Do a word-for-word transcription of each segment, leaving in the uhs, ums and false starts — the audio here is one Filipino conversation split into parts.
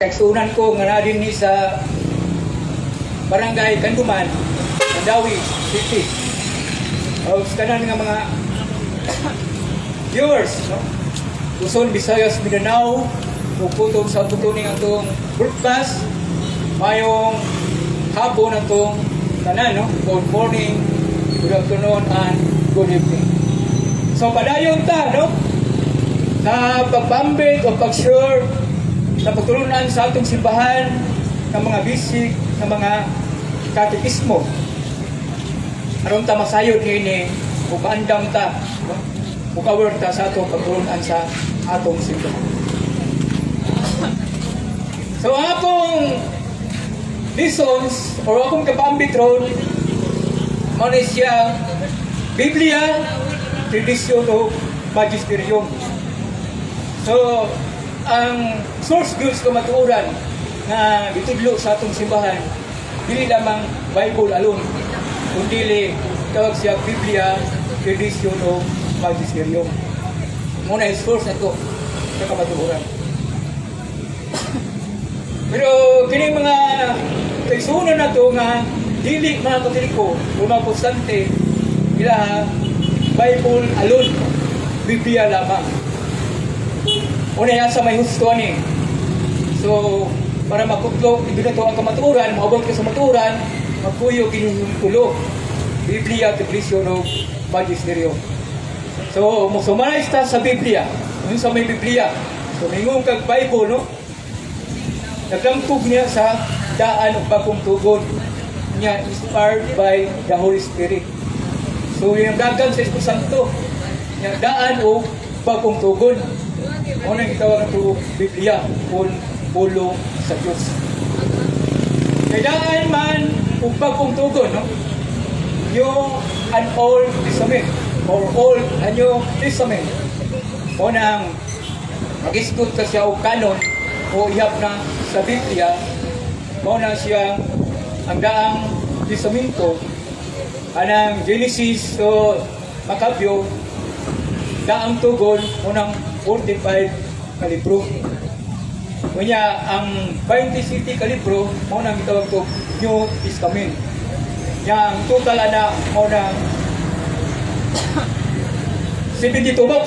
Kaigsunan ko nga na din ni sa Barangay Kanduman, Mandawi City. O kanan nga mga viewers, no? Luzon, Visayas, Mindanao, puputong sa tutuning atong broadcast, mayong hapon atong tanan, no? Good morning, good afternoon, and good evening. So padayon ta, no? Sa pagpambit o pag-share sa pagtulunan sa atong simbahan ng mga bisig, ng mga katekismo. Aron ta masayod ni o paandam ta, no? Mukawar ta sa atong pagtulunan sa atong simbahan. So akong lessons o akong kapambit ron, ano siya Biblia, tradisyon o magisterium. So ang source goods ko matuuran na gitudlo sa atong simbahan dili lamang Bible alone, kundi tawag siya Biblia, tradisyon o magisterium. Muna yung source na ito sa kamatuuran. Pero kini mga kaigsunan na ito nga dili mga Katoliko o mga Protestante ila Bible alone, Biblia lamang. Una yan sa may husto ni. So, para makutlog, hindi na ito ang kamaturan, maabot ka sa maturan, magpuyo kinuhulog. Biblia, tradisyon o magisterium. So, sumarais ta sa Biblia. Yung sa may Biblia. So, mayroong kag Bible, no? Naglamtog niya sa daan o bagong tugon niya, inspired by the Holy Spirit. So, yung gagan sa Espiritu Santo, niya daan o bagong tugon. Unang itawag ito Biblia, kung pulo sa Diyos. Kailangan man kung bagong tugon, no? Yung an Old Testament or Old and New Testament. Unang mag-istud ka siya o kanon o ihap na sa Biblia, muna siya ang daang Testamento, anang Genesis o Makabyo, daang tugon, unang forty-five ka libro. Kanya ang twenty-six ka libro mo nang itawag to New Testament. Yang total ana mo nang seventy-two books.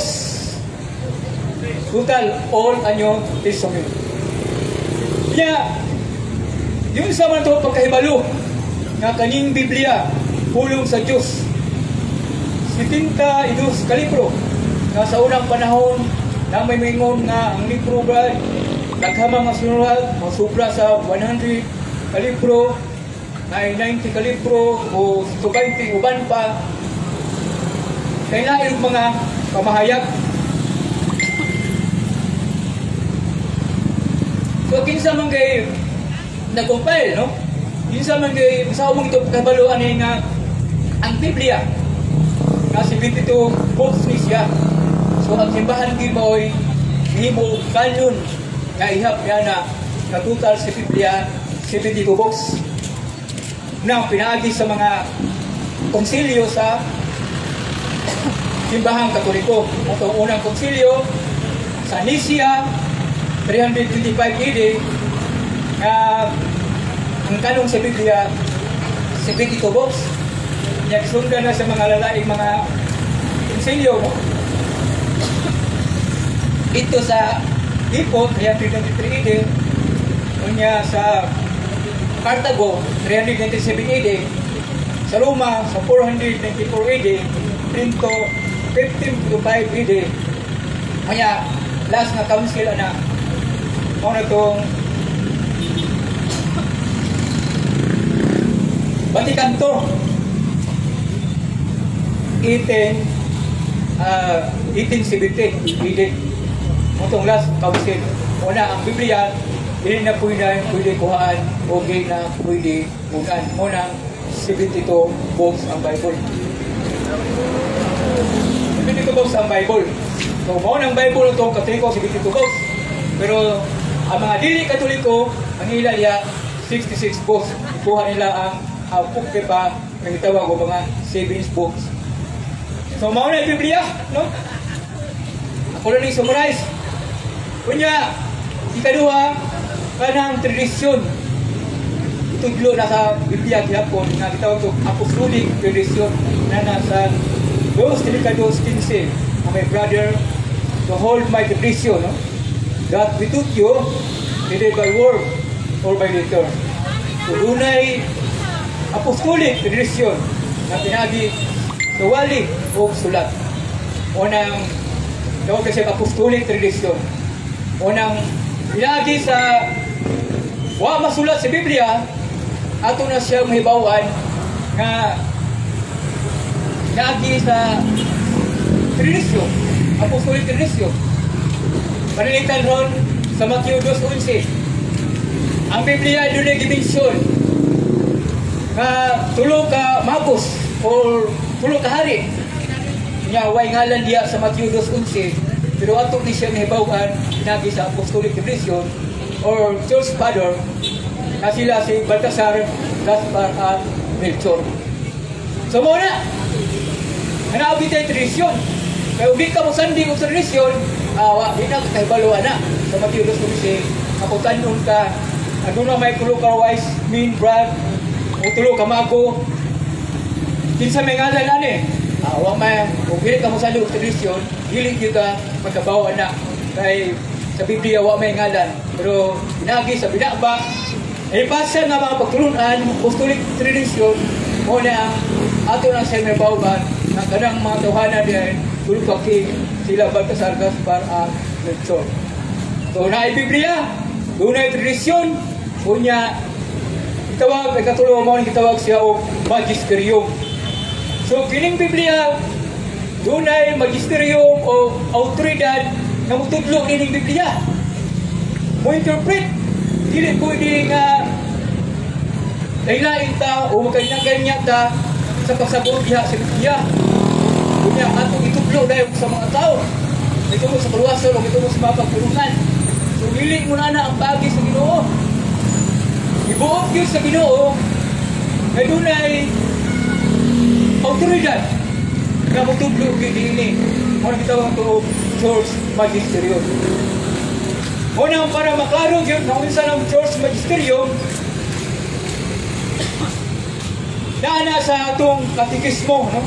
Total all a New Testament. Kaya yun sa man to pagkahibalo nga kaning Biblia pulong sa Dios. seventy-two ka libro nga sa unang panahon na may mingon nga ang libro ba naghamang nga sunurat masubra sa one hundred ka libro na ninety ka libro o twenty uban pa kaya na yung mga pamahayag. So kinsa man kay nag-compile, no? Kinsa man kay sa umong ito kabaluan ni nga ang Biblia na seventy-two books ni siya. So ang simbahan Giboy himo kanon nga ihap niya na na total sa Biblia seventy-two books na pinaagi sa mga konsilyo sa simbahang Katoliko. Ito unang konsilyo sa Nicea three twenty-five A D na ang kanong sa Biblia seventy-two books. Nagsundan na sa mga lalaing mga konsilyo, no? Ito sa Hippo, three twenty-three A D, unya sa Cartago, three ninety-seven A D, sa Roma, sa four ninety-four A D, Trinto, fifteen to five A D, kaya last na council na, mo na itong Vatican to, eighteen seventy A D. Motong last council. Una ang Biblia, hindi na pwede pwede kuhaan o hindi na pwede kuhaan. Muna seventy-two books ang Bible. seventy-two books ang Bible. So, mauna ang Bible itong Katoliko, seventy-two books. Pero ang mga dili Katoliko, ang ilalya, sixty-six books. Ikuha nila ang hapok pa ng itawag o mga seven books. So, mauna ang Biblia, no? Ako lang yung summarize. Kunya, ikaduha, kanang tradisyon itudlo na sa Biblia gihapon nga gitawag og apostolic tradisyon na nasa Dos Delicados fifteen, my brother, to hold my tradition, no? That we took you either by word or by letter. So dunay apostolic tradisyon na pinagi sa wali o sulat. Unang tawag kasi apostolic tradisyon. Unang pinagi sa wa masulat sa Biblia, ato na siya mahibawan nga naagi sa tradisyon, apostolic tradisyon. Panilitan ron sa Matthew two eleven. Ang Biblia doon ay gimensyon nga tulo ka magos or tulo ka hari. Nya way ngalan diya sa Matthew two eleven, pero ato ni siya mahibawan pinagi sa apostolic tradisyon or church father na sila si Baltasar, Gaspar at Melchor. So muna, hanabi tayo tradisyon. Kaya ubi ka mo sandi o tradisyon, awa, di na kahibaluan na. Sa Matthew two eleven, kaputan nun ka, ano na may tulo ka wise, mean, brad, o tulo ka mago. Kinsa may ngalan na ni, awa may, ubi ka mo sandi o tradisyon, hilig yun ka, magkabawa na. Kaya sa Biblia, awa may ngalan. Pero pinagi sa binaba, ay basa nga mga pagtulunan, apostolic tradisyon, mo na ato na sa may bawban, na kanang mga tawhana diyan, tulo ka king, sila Baltasar, Gaspar, at Melchor. So na ay Biblia, doon ay tradisyon, kunya, itawag, ay katulong mo, itawag siya o magisterium. So kining Biblia, doon ay magisterium o autoridad na mutudlo nining Biblia. Mo interpret, dili pwede nga lain-lain ta o magkanya-kanya ta sa pagsabot diha sa Biblia. Kunya atong itudlo dayon sa mga tao. Ito mo sa kaluwasan o ito mo sa mga pagpulungan. So dili mo na na ang bagi sa Ginoo. Ibuok yun sa Ginoo na dunay autoridad na mutudlo kini ini. Mo gitawag to church magisterium. Unang para maklaro yun, na unsa ng church magisterium, na sa atong katikismo, no?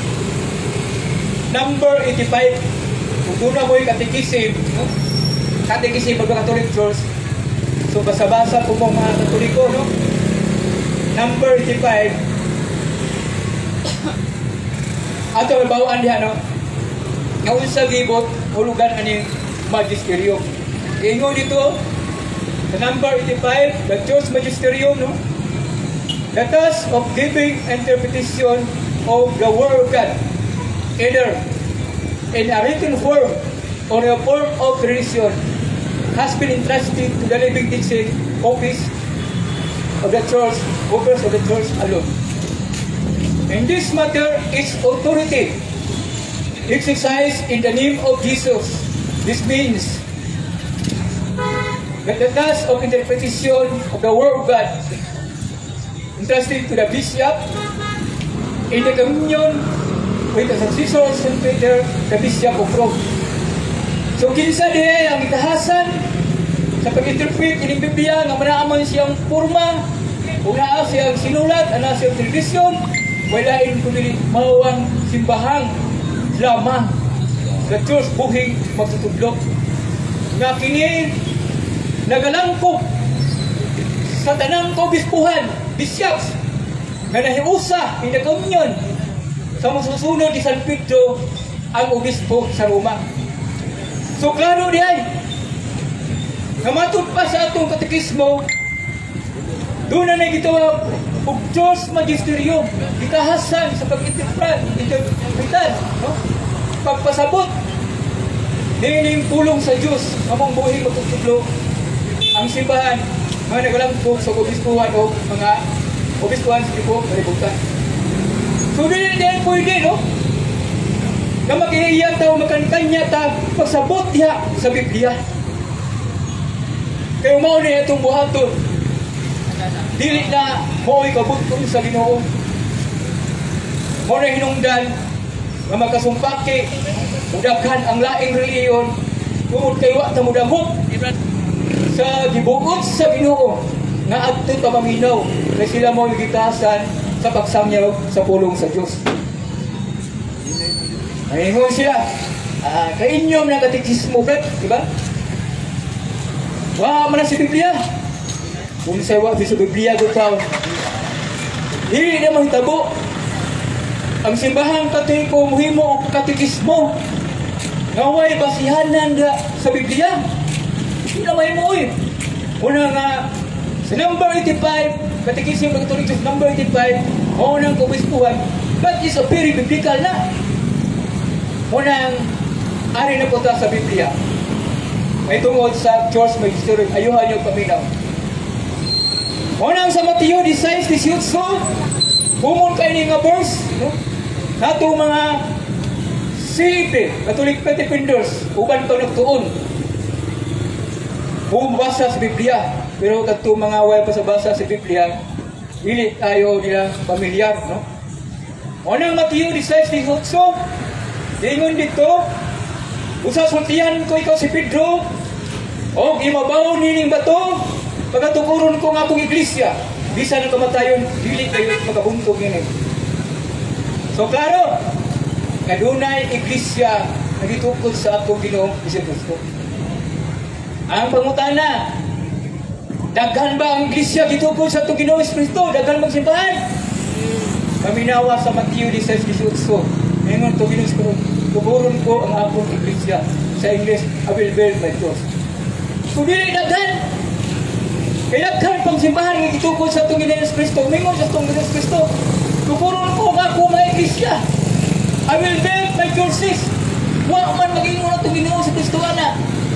Number eighty-five, kung doon na mo'y katikisim, no? Katikisim ng Catholic Church, so basa-basa po mga Katoliko, no? Number eighty-five, ato may bawaan diha, no? Ngayon sa gibot, hulugan aning magisterium. Ingo dito, sa number eighty-five, the Church Magisterium, no? The task of giving interpretation of the Word of God, either in a written form or in a form of tradition, has been entrusted to the living teaching office of the Church, office of the Church alone. In this matter, its authority exercised in the name of Jesus. This means that the task of interpretation of the Word of God entrusted to the bishop in the communion with the successor of Saint Peter, the Bishop of Rome. So kinsa dihay ang itahasan sa pag-interpret ining Biblia nga manaaman siyang porma, una siyang sinulat, ana siyang tradisyon, walain kundi mawang simbahang lamang sa Diyos buhing magtutudlo. Nga kini nagalangkop sa tanang kaobispuhan, bishops, nga nahiusa in the communion sa masusunod ni San Pedro ang obispo sa Roma. So klaro diay, nga matod pa sa atong katekismo, doon na nagitawag og Diyos Magisterium, itahasan sa pag-interpret, interpretan, no? Pagpasabot, nining pulong sa Diyos, among buhay magtutudlo ang simbahan, mga nagalangkog sa obispuhan o mga obispuhan sa tipo, kalibutan. So din din pwede, no? Na magkaiyan tao, magkankanya ta, pagsabot diha sa Biblia. Kaya mao na itong buhaton. Dili na mo'y kabuton sa Ginoo. Mao na hinungdan nga magkasumpaki, mudaghan ang laing reliyon, tungod kay wa ta mudamot sa gibuot sa Ginoo nga adto ta maminaw na sila mo gitasan sa pagsangyaw sa pulong sa Dios. Ayun sila. Ah, kay inyo na katekismo bet, di ba? Wa man sa Biblia. Kung sa wa sa Biblia ko tao. Dili na mahitabo. Ang simbahan Katoliko muhimo og katekismo. Nga way basihanan da sa Biblia. Hindi na mahimo eh. Una nga sa number eighty-five, Katekismo ng Katoliko number eighty-five, unang kubispuhan, that is a very biblical na. Unang ari na po ta sa Biblia. May tungod sa Church Magister, ayuhan niyo paminaw. Unang sa Mateo sixteen eighteen, humon kayo ni nga verse, no? Nato mga C P, Catholic Defenders, uban pa nagtuon. Bumabasa sa Biblia, pero kadto mga way pa sa basa sa Biblia, dili tayo nila pamilyar, no? Unang Mateo sixteen eighteen, ingon dito, usasultihan ko ikaw si Pedro, o imabaw nining bato, pagatukuron ko nga akong iglesia, bisan ang kamatayon, dili kayo magabuntog yun eh. So klaro, kadunay iglesia nagitukod sa atong Ginoong Jesucristo. Ang pangutana, daghan ba ang iglesia gitukod sa atong Ginoong Jesucristo? Daghan bang simbahan? Paminawa sa Mateo sixteen eighteen, ingon to Ginoong Jesucristo, tukuron ko ang akong iglesia. Sa English, I will build my church. So dili daghan. Kaya daghan pang simbahan nga gitukod sa atong Ginoong Jesucristo. Mingon sa atong Ginoong Jesucristo, tukuron ko ang akong mga iglesia. I will build my churches. Wa man mag-ingon atong Ginoong Jesucristo ana.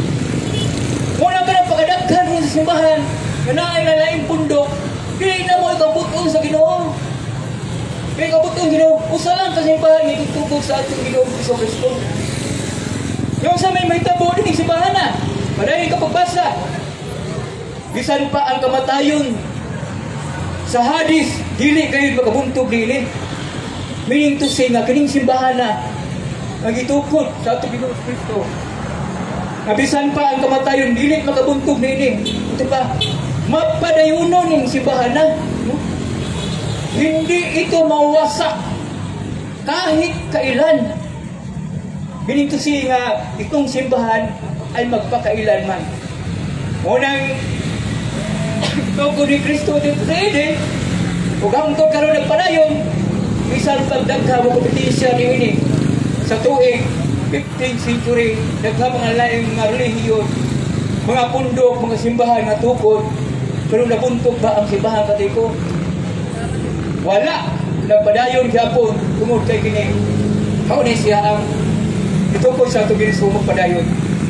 Muna ka na pagkadaghan sa simbahan, na naay na laing pundok, hindi na mo ikabuton sa Ginoo. Kaya ikabuton Ginoo, usa lang ka simbahan, itutugod sa atong Ginoong Jesucristo. Yung sa may may tabo din, simbahan na. Padayon ka pagbasa. Bisan pa ang kamatayon sa Hadis, dili kayo makabuntog dili. Meaning to say nga, kining simbahan na, nagitukod sa atong Ginoong Jesucristo. Abisan pa ang kamatayon, dilit makabuntog nini. Ito pa, mapadayunon yung simbahan na. No? Hindi ito mawasak kahit kailan. Ganito siya nga, itong simbahan ay magpakailan man. Unang tugo ni Kristo dito sa ide, kung hangtod karoon nagpadayon, isang pagdagha mo kompetisya ni ini sa tuig fifteenth century, nagka mga laing mga relihiyon, mga pundok, mga simbahan na tukod, pero nabuntog ba ang simbahan Katoliko? Wala. Nagpadayon Japon, tungod kay kini. Kaunay siya ang itukod sa tubig sa magpadayon.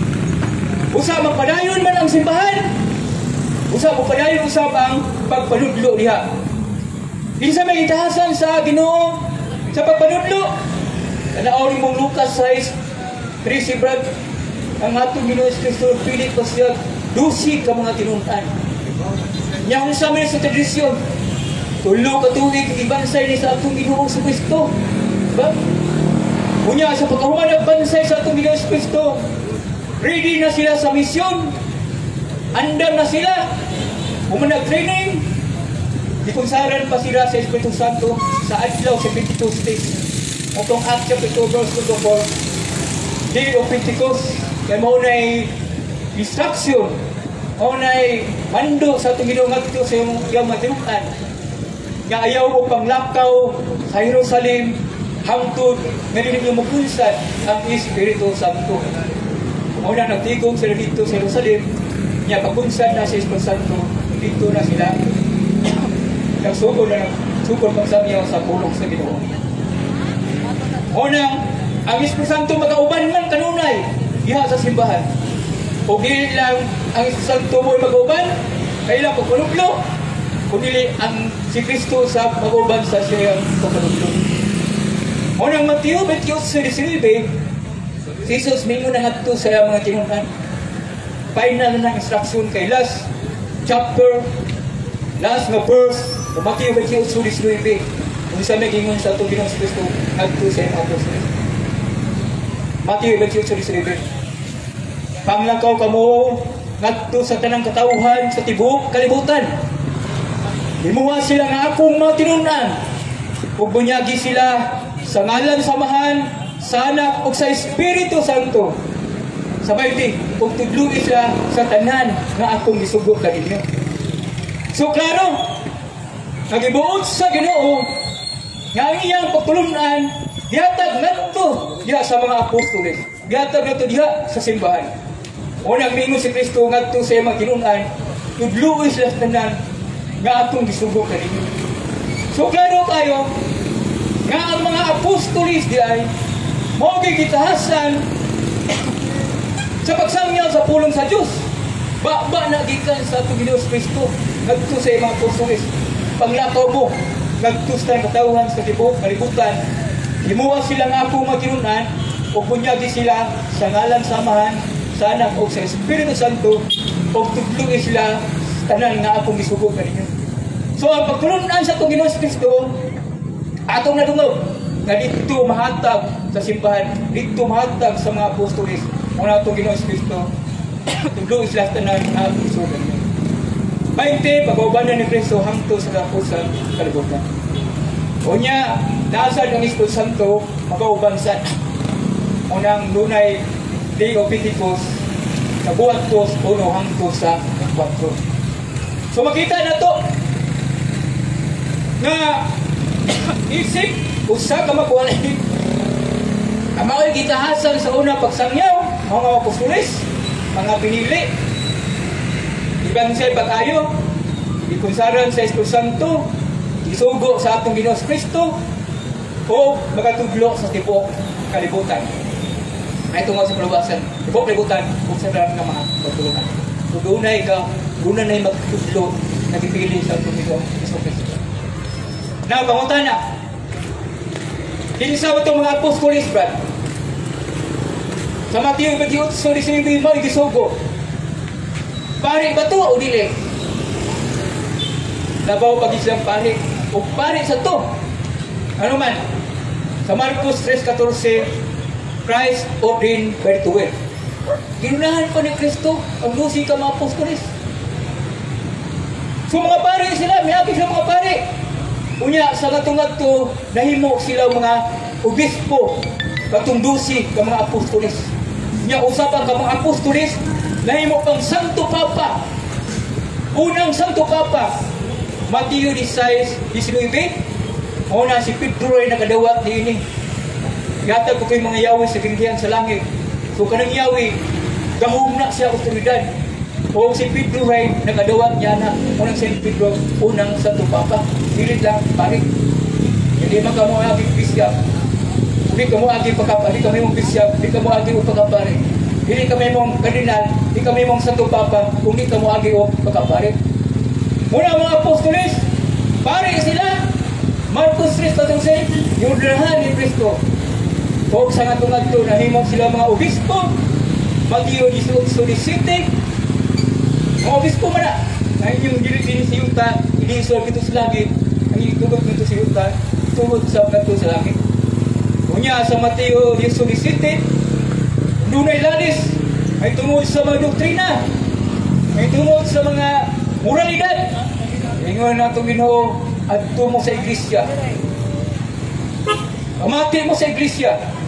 Usa magpadayon man ang simbahan. Usa magpadayon, usab ang pagpanudlo diha. Isa may itahasan sa Ginoo sa pagpanudlo. Kanaaw mong Lucas six Tracy Brad, ang atong Ginoong Jesucristo, pilit pa siya, dusi ka mga tinuntan. Niyang sa mga sa tradisyon, tulo ka tuwig, ibansay ni sa atong Ginoong Jesucristo. Diba? Kunya, sa pagkahuman ng bansay sa atong Ginoong Jesucristo, ready na sila sa misyon, andam na sila, umanag training, ikunsaran pa sila sa Espiritu Santo sa adlaw sa Pentecost. Atong Acts chapter two verse two to four, Day of Pentecost, kaya mo na'y instruction, mo na'y mando sa itong ginungat ito sa iyong matinukan. Nga ayaw o panglakaw sa Jerusalem, hangtod, nga din yung mapunsan ang Espiritu Santo. Mo na nagtigong sila dito sa Jerusalem, nga papunsan na sa Espiritu Santo, dito na sila. Nagsugod na nagsugod pang samyaw sa pulong sa Ginoo. Unang, ang Espiritu Santo mag-auban man kanunay diha sa simbahan. O dili lang ang Espiritu Santo mo mag-auban, kailang pagpanudlo. Kung dili ang si Kristo sa mag-auban sa siyang pagpanudlo. Unang Mateo twenty-eight nineteen, si Jesus mingon na ngadto sa mga tinuntan. Final na instruction kay last chapter, last na verse, Mateo twenty-eight nineteen. Kung sa may gingon sa itong Ginoong Jesucristo, nagto sa iyong apostol. Mateo twenty-eight nineteen. Panglakaw ka mo, ngadto sa tanang katawhan sa tibuok kalibutan. Himuha sila nga akong mga tinunan, ug bunyagi sila sa ngalan samahan sa Anak ug sa Espiritu Santo. Sabay di, ug tudluin sila sa tanan nga akong gisugo kaninyo. So klaro, nagibuot sa Ginoo nga ang iyang pagtulunan gihatag ngadto diha sa mga apostoles, gihatag ngadto diha sa simbahan. Unang mingon si Kristo ngadto sa iyang tinunan, tudluin sila sa tanan nga atong gisugo kaninyo. So klaro kayo nga ang mga apostoles di ay mao gitahasan sa pagsangyaw sa pulong sa Dios. Ba-ba na gikan sa atong Ginoong Kristo ngadto sa iyang apostoles. Panglakaw mo ngadto sa katawhan sa tibuok kalibutan. Himuha sila nga akong maginunan ug bunyagi sila sa ngalan samahan sa Anak ug sa Espiritu Santo ug tudluin sila sa tanan nga akong gisugo kaninyo. So ang pagtulunan sa atong Ginoong Kristo atong nadungog nga dito mahatag sa simbahan, dito mahatag sa mga apostoles, mga atong Ginoong Kristo tudluin sila sa tanan nga akong gisugo kaninyo. Bainte pagaubanan ni Kristo hangtod sa kapusan kalibutan. Unya nasad ang Espiritu Santo magaubansan. Unang lunay Day of Pentecost sa buwan dos uno hangtod sa kwatro. So makita na to na isip usa ka makuha ang mga gitahasan sa una pagsangyaw mga apostoles, mga pinili ibang sa pag-ayo ikunsaran sa Espiritu Santo, isugo sa atong Ginoong Kristo o magatudlo sa tibuok kalibutan. Ay tungo sa palabasan, tibuok kalibutan o sa dalang nga mga pagtulungan. So dunay ka, dunay na magtudlo nagipili sa atong Ginoong Kristo. Now, pangutan na. Kinsa ba itong mga apostoles, Brad? Sa Mateo twenty-eight, so di mo igisugo. Pari ba ito o dili? Nabaw pag isang pari. O pari sa to. Ano man? Sa Marcos three fourteen, Christ ordained by twelve. Ginunahan pa ni Kristo ang lusi ka mga apostoles. So mga pari sila, may abis sila mga pari. Unya sa ngatong-ngadto nahimo sila mga obispo katundusi ka mga apostoles. Unya usapan ka mga apostoles nahimo pang Santo Papa. Unang Santo Papa Mateo sixteen nineteen. Una si Pedro ay nakadawat diini. Yatag ko kay mga yawi sa ginggihan sa langit. So kanang yawi gahum na siya otoridad. O si Pedro ay nakadawat niya na unang si Pedro unang Santo Papa. Pilit lang, pari. Hindi man ka mo aging bisyap. Hindi ka mo aging pagkapari. Hindi kami mong bisyap. Hindi ka mo aging pagkapari. Hindi kami mong kardinal. Hindi kami mong Santo Papa. Kung hindi ka mo aging pagkapari. Muna mga apostoles, pari sila. Marcos three fourteen, yung dalahan ni Kristo. Huwag sa ngatong-ngadto, nahimong sila mga obispo. Mateo eighteen, mga obispo man na. Ngayon yung dili-dili si Yuta, iniisol kito sa langit. Ang itulog nito si Yuta, tulog sa kanto sa langit. Kunya sa Mateo seventeen, dunay lanis, ay tungod sa mga doktrina, ay tungod sa mga moralidad. Ingon na itong Ginoo, adto mo sa iglesia. Amati mo sa iglesia.